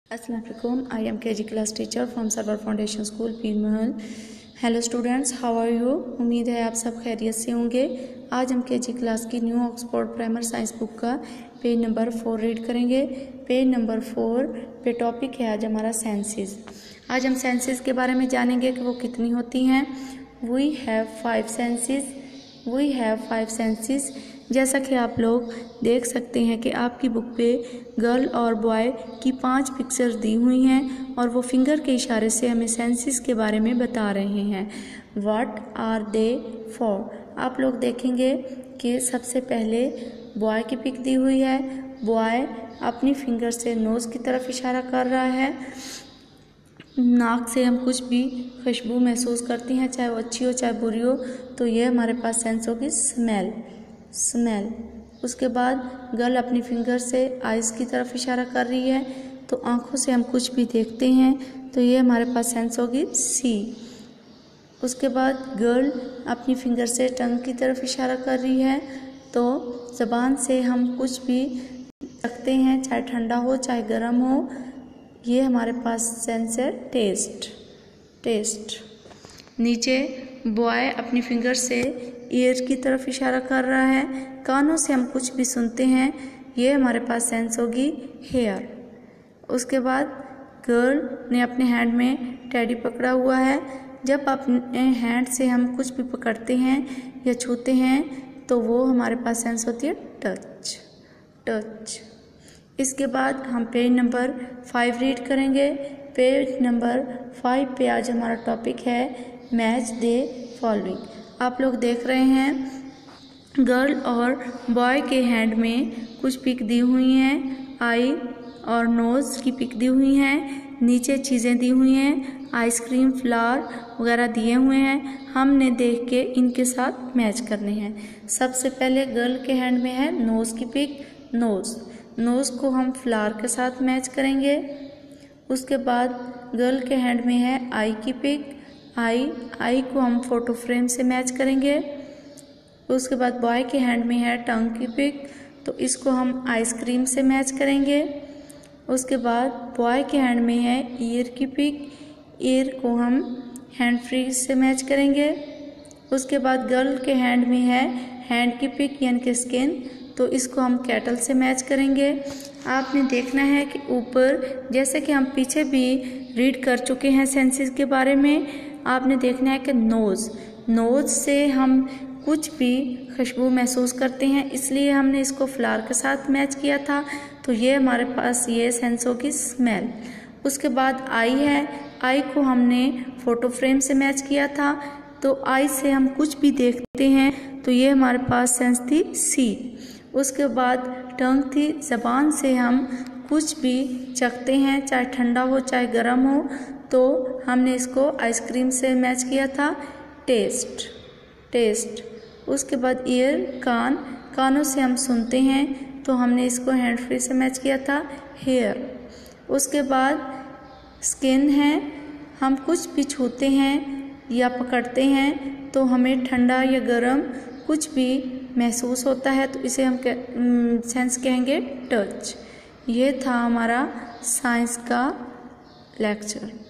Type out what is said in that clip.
Assalamualaikum. I am KG class teacher from Server Foundation School, Pir Mahal. Hello students, how are you? उम्मीद है आप सब खैरियत से होंगे. आज हम केजी क्लास की new Oxford primer science book का पेज नंबर 4 रीड करेंगे. पेज नंबर 4 पे टॉपिक है आज हमारा सेंसेस. आज हम सेंसेस के बारे में जानेंगे कि वो कितनी होती हैं. We have 5 senses. जैसा कि आप लोग देख सकते हैं कि आपकी बुक पे गर्ल और बॉय की 5 पिक्चर्स दी हुई हैं और वो फिंगर के इशारे से हमें सेंसेस के बारे में बता रहे हैं. What are they for? आप लोग देखेंगे कि सबसे पहले बॉय की पिक दी हुई है. बॉय अपनी फिंगर से नोज़ की तरफ इशारा कर रहा है. नाक से हम कुछ भी खुशबू महसूस करती हैं, चाहे वो अच्छी हो चाहे बुरी हो, तो ये हमारे पास सेंस होगी स्मेल. उसके बाद गर्ल अपनी फिंगर से आइज़ की तरफ इशारा कर रही है, तो आँखों से हम कुछ भी देखते हैं, तो ये हमारे पास सेंस होगी सी. उसके बाद गर्ल अपनी फिंगर से टंग की तरफ इशारा कर रही है, तो ज़बान से हम कुछ भी रखते हैं, चाहे ठंडा हो चाहे गर्म हो, ये हमारे पास सेंस है टेस्ट. नीचे बॉय अपनी फिंगर से ईयर की तरफ इशारा कर रहा है. कानों से हम कुछ भी सुनते हैं, ये हमारे पास सेंस होगी हेयर. उसके बाद गर्ल ने अपने हैंड में टेडी पकड़ा हुआ है. जब अपने हैंड से हम कुछ भी पकड़ते हैं या छूते हैं, तो वो हमारे पास सेंस होती है टच. इसके बाद हम पेज नंबर 5 रीड करेंगे. पेज नंबर 5 पे आज हमारा टॉपिक है मैच दे फॉलोइंग. आप लोग देख रहे हैं गर्ल और बॉय के हैंड में कुछ पिक दी हुई हैं. आई और नोज़ की पिक दी हुई हैं. नीचे चीज़ें दी हुई हैं, आइसक्रीम, फ्लावर वगैरह दिए हुए हैं. हमने देख के इनके साथ मैच करने हैं. सबसे पहले गर्ल के हैंड में है नोज़ की पिक. नोज़ को हम फ्लावर के साथ मैच करेंगे. उसके बाद गर्ल के हैंड में है आई की पिक. आई को हम फोटो फ्रेम से मैच करेंगे. उसके बाद बॉय के हैंड में है टंग की पिक, तो इसको हम आइसक्रीम से मैच करेंगे. उसके बाद बॉय के हैंड में है ईयर की पिक. ईयर को हम हैंड फ्री से मैच करेंगे. उसके बाद गर्ल के हैंड में है हैंड की पिक यानी कि स्किन, तो इसको हम कैटल से मैच करेंगे. आपने देखना है कि ऊपर, जैसे कि हम पीछे भी रीड कर चुके हैं सेंसेस के बारे में, आपने देखना है कि नोज़ से हम कुछ भी खुशबू महसूस करते हैं, इसलिए हमने इसको फ्लावर के साथ मैच किया था, तो ये हमारे पास ये सेंस होगी स्मेल. उसके बाद आई है. आई को हमने फोटो फ्रेम से मैच किया था, तो आई से हम कुछ भी देखते हैं, तो ये हमारे पास सेंस थी सी. उसके बाद टंग थी. ज़बान से हम कुछ भी चखते हैं, चाहे ठंडा हो चाहे गर्म हो, तो हमने इसको आइसक्रीम से मैच किया था टेस्ट. उसके बाद ईयर, कानों से हम सुनते हैं, तो हमने इसको हैंड फ्री से मैच किया था हेयर. उसके बाद स्किन है. हम कुछ भी छूते हैं या पकड़ते हैं, तो हमें ठंडा या गर्म कुछ भी महसूस होता है, तो इसे हम सेंस कहेंगे टच. ये था हमारा साइंस का लेक्चर.